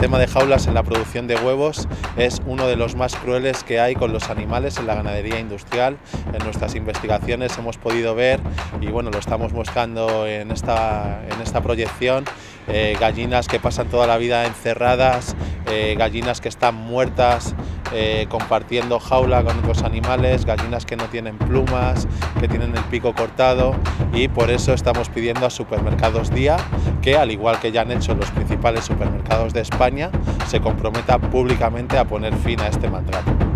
sistema de jaulas en la producción de huevos es uno de los más crueles que hay con los animales en la ganadería industrial. En nuestras investigaciones hemos podido ver, y bueno, lo estamos mostrando en esta proyección, gallinas que pasan toda la vida encerradas, gallinas que están muertas compartiendo jaula con otros animales, gallinas que no tienen plumas, que tienen el pico cortado, y por eso estamos pidiendo a Supermercados Día que, al igual que ya han hecho los principales supermercados de España, se comprometa públicamente a poner fin a este maltrato.